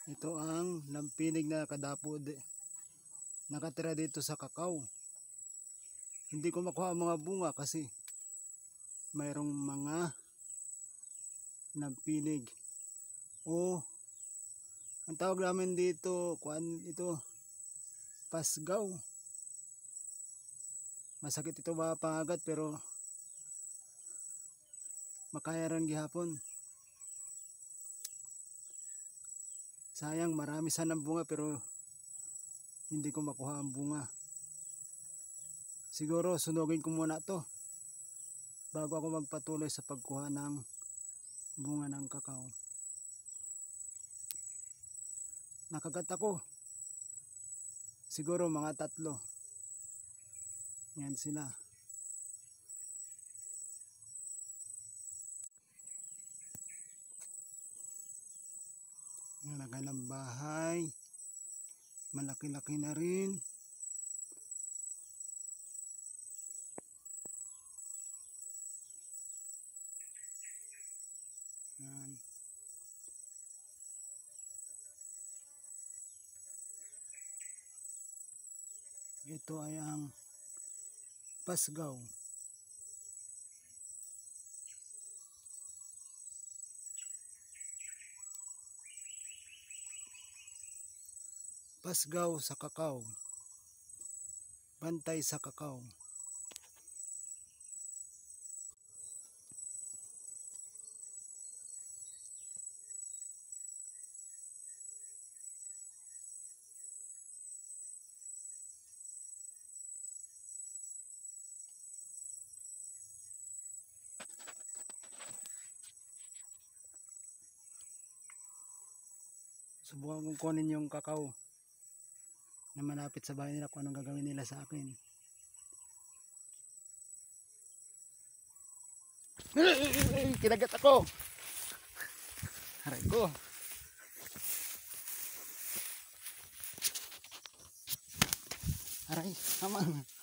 Ito ang lampinig na kadapod. Nakatira dito sa kakao. Hindi ko makuha ang mga bunga kasi mayroong mga lampinig. O ang tawag namin dito, ito, pasgaw. Masakit ito mga pangagat pero makaya rin gihapon. Sayang, marami sanang bunga pero hindi ko makuha ang bunga. Siguro sunugin ko muna to bago ako magpatuloy sa pagkuha ng bunga ng kakao. Nakagat ako. Siguro mga 3. Yan sila. Ang lagay ng bahay. Malaki-laki na rin. Yan. Ito ay ang pasgaw. Pasgaw sa kakao. Bantay sa kakao. Subukan kong kunin yung kakao na malapit sa bahay nila kung anong gagawin nila sa akin. Kinagat ako! Aray ko! Aray, aman!